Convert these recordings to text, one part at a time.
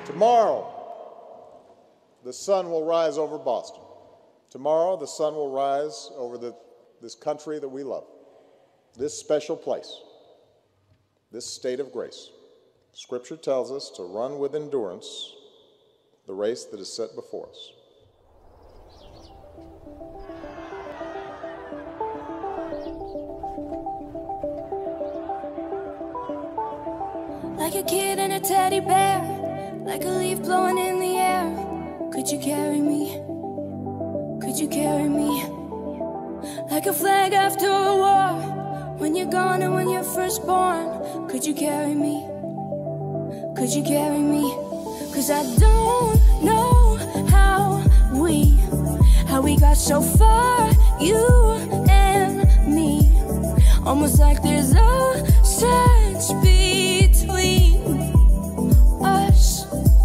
Tomorrow, the sun will rise over Boston. Tomorrow, the sun will rise over this country that we love, this special place, this state of grace. Scripture tells us to run with endurance the race that is set before us. Like a kid and a teddy bear, like a leaf blowing in the air. Could you carry me? Could you carry me? Like a flag after a war, when you're gone and when you're first born. Could you carry me? Could you carry me? 'Cause I don't know how we got so far, you and me. Almost like there's a sense between us.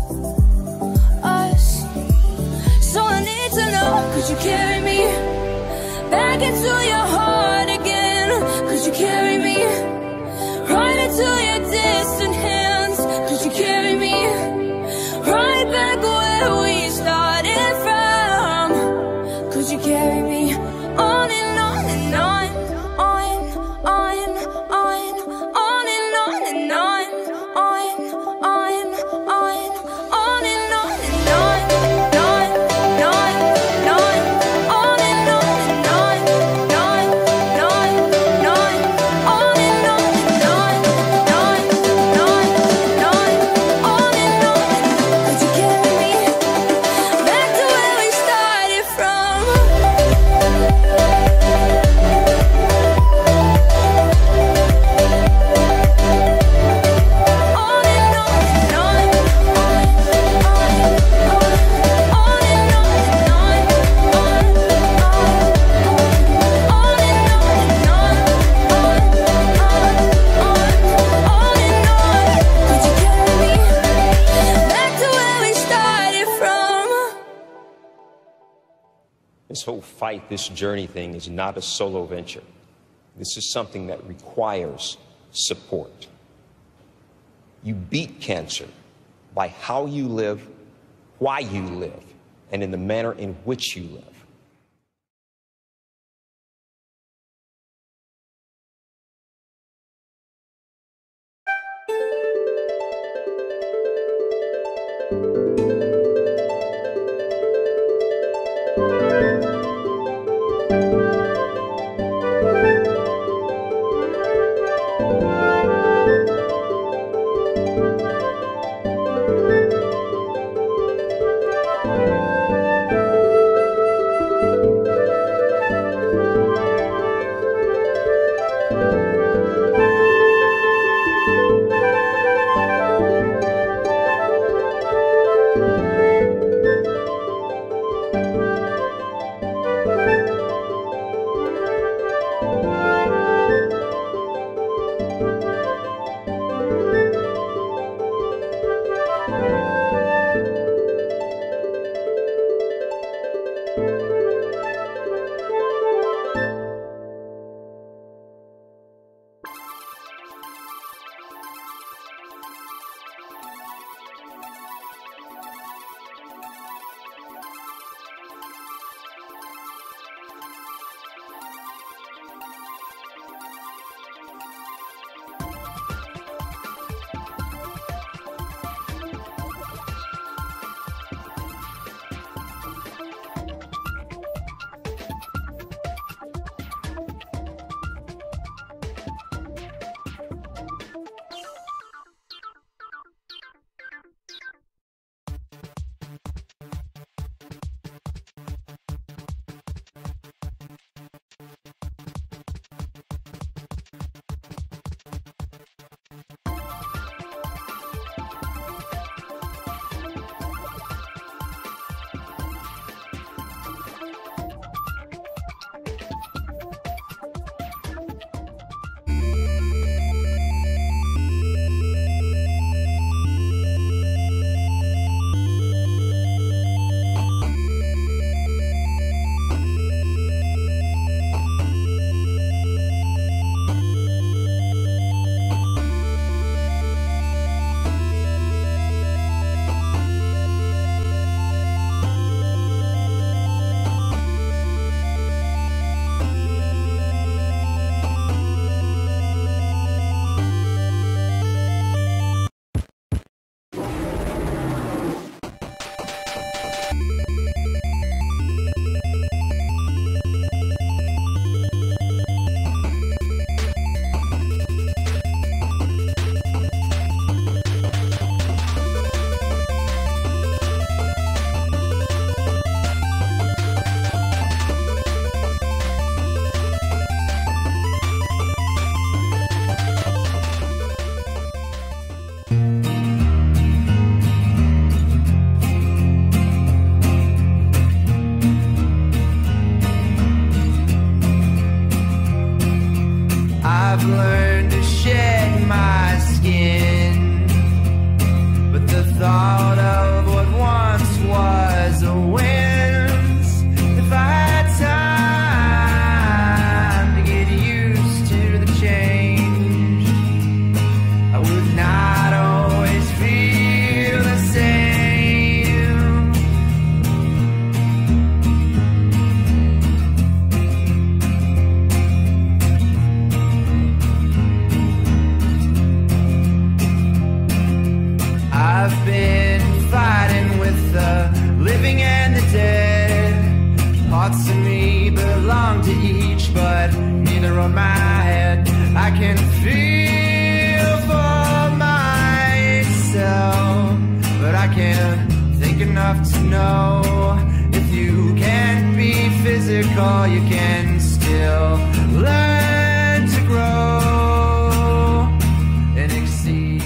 So I need to know, could you carry me back into your heart again? Could you carry me right into your distant hands? Could you carry me right back where we started from? Could you carry me on and on and on, on and on and on, on and on and on, on and on and on and on, on and on and on, on and on and on, on and on and on, on and on. Could you carry me back to where we started from? On and on and on, on and on and on, on and on. Could you carry me back to where we started from? This whole fight, this journey thing is not a solo venture. This is something that requires support. You beat cancer by how you live, why you live, and in the manner in which you live. learned to shed my skin, but the thought of what once was a wins. If I had time to get used to the change, I would not always feel the same. I've been fighting with the living and the dead. Parts of me belong to each, but neither on my head. I can feel for myself, but I can't think enough to know if you can't be physical, you can still learn to grow and exceed.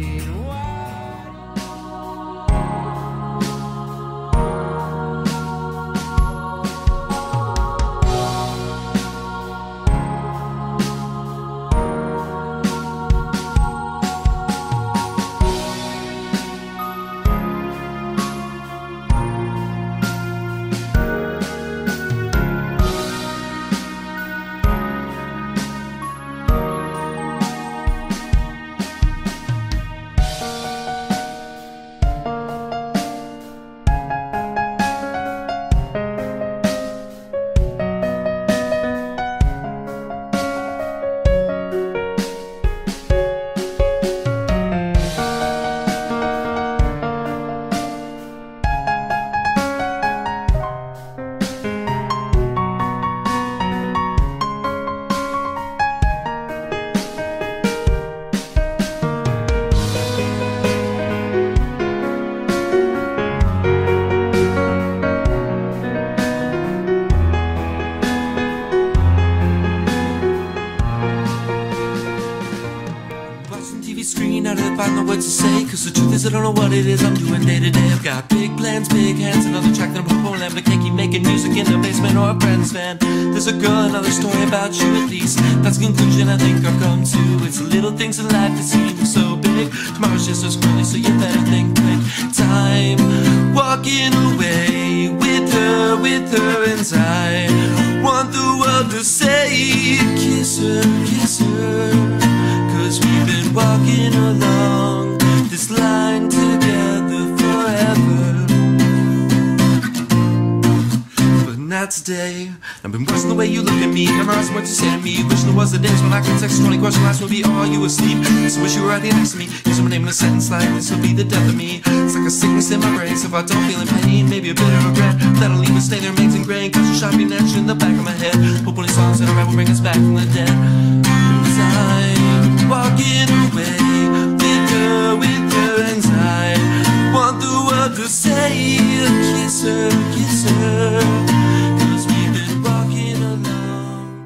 What to say, cause the truth is I don't know what it is I'm doing day to day. I've got big plans, big hands, another track that I'm hoping I can't keep making music in the basement or a friend's van. There's a girl, another story about you at least. That's the conclusion I think I've come to. It's the little things in life that seem so big. Tomorrow's just as early, so you better think quick. Time walking away with her and I want the world to say kiss her, cause we've been walking along this line together forever, but not today. I've been watching the way you look at me, memorizing what you say to me, wishing there was the days when I could text 20 questions, last would be, are you asleep? So wish you were right here next to me, using my name in a sentence like this will be the death of me. It's like a sickness in my brain, so if I don't feel in pain, maybe a bit of regret, that'll leave me stay there, remains ingrained, cause you shot me etched in the back of my head. Hope only songs that I write will bring us back from the dead. Time walking away with her and I want the world to say kiss her, cause we've been walking along.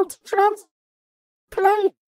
transplant.